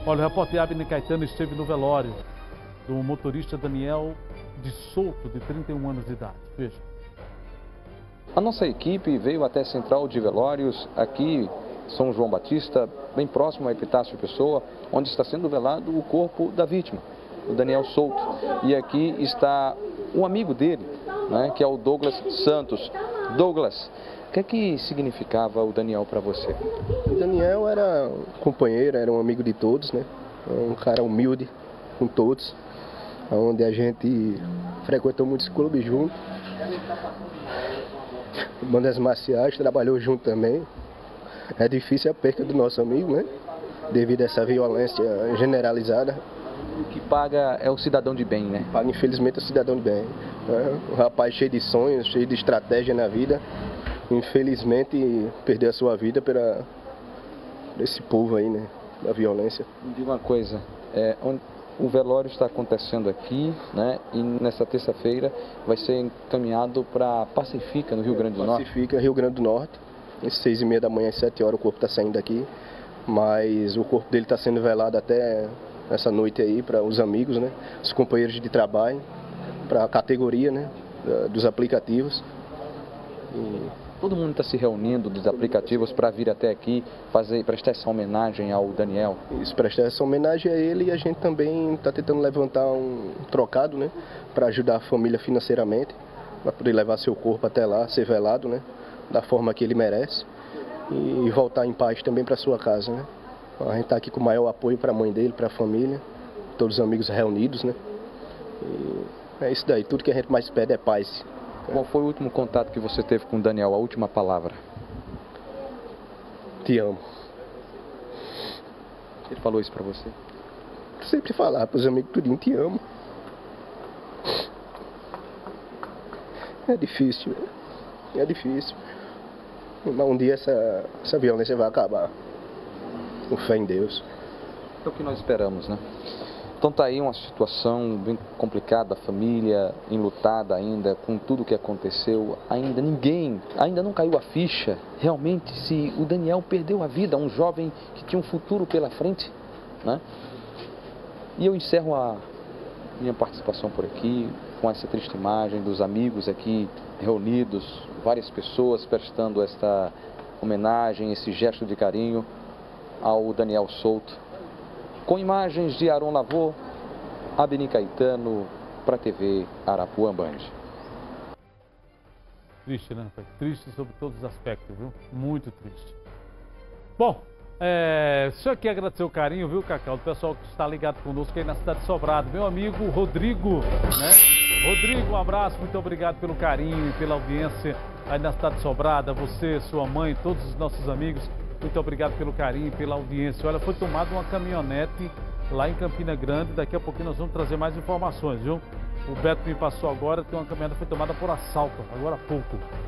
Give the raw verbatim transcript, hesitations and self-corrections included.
Olha, o repórter Abner Caetano esteve no velório do motorista Daniel de Souto, de trinta e um anos de idade. Veja. A nossa equipe veio até a Central de Velórios, aqui São João Batista, bem próximo a Epitácio Pessoa, onde está sendo velado o corpo da vítima, o Daniel Souto. E aqui está um amigo dele, né, que é o Douglas Santos. Douglas, o que é que significava o Daniel para você? O Daniel era um companheiro, era um amigo de todos, né? Um cara humilde com todos, onde a gente frequentou muitos clubes junto. Bandas marciais, trabalhou junto também. É difícil a perca do nosso amigo, né? Devido a essa violência generalizada. O que paga é o cidadão de bem, né? Paga, infelizmente, o cidadão de bem. Né? Um rapaz cheio de sonhos, cheio de estratégia na vida. Infelizmente, perdeu a sua vida para esse povo aí, né? Da violência. Me diga uma coisa, é, onde o velório está acontecendo aqui, né? E nessa terça-feira vai ser encaminhado para Pacifica, no Rio Grande do Norte. Pacifica, Rio Grande do Norte. Às seis e meia da manhã, às sete horas, o corpo está saindo daqui. Mas o corpo dele está sendo velado até essa noite aí para os amigos, né? Os companheiros de trabalho, para a categoria, né? Dos aplicativos. E... Todo mundo está se reunindo dos aplicativos para vir até aqui fazer, prestar essa homenagem ao Daniel. Isso, prestar essa homenagem a ele, e a gente também está tentando levantar um trocado, né? Para ajudar a família financeiramente, para poder levar seu corpo até lá, ser velado, né? Da forma que ele merece, e voltar em paz também para sua casa, né? A gente está aqui com o maior apoio para a mãe dele, para a família, todos os amigos reunidos, né? E é isso daí, tudo que a gente mais pede é paz. Qual foi o último contato que você teve com o Daniel, a última palavra? Te amo. Ele falou isso pra você? Sempre falar pros amigos tudinho, te amo. É difícil, é difícil. Mas um dia essa, essa violência vai acabar. Com fé em Deus. É o que nós esperamos, né? Então tá aí uma situação bem complicada, a família enlutada ainda com tudo o que aconteceu, ainda ninguém, ainda não caiu a ficha realmente se o Daniel perdeu a vida, um jovem que tinha um futuro pela frente, né? E eu encerro a minha participação por aqui com essa triste imagem dos amigos aqui reunidos, várias pessoas prestando esta homenagem, esse gesto de carinho ao Daniel Souto. Com imagens de Aron Lavô, Abner Caetano, para a T V Arapuã Band. Triste, né? Triste sobre todos os aspectos, viu? Muito triste. Bom, é... só aqui agradecer o carinho, viu, Cacau? Do pessoal que está ligado conosco aí na cidade de Sobrado. Meu amigo Rodrigo, né? Rodrigo, um abraço, muito obrigado pelo carinho e pela audiência aí na cidade de Sobrado. Você, sua mãe, todos os nossos amigos. Muito obrigado pelo carinho e pela audiência. Olha, foi tomada uma caminhonete lá em Campina Grande. Daqui a pouquinho nós vamos trazer mais informações, viu? O Beto me passou agora, tem uma caminhonete que foi tomada por assalto, agora há pouco.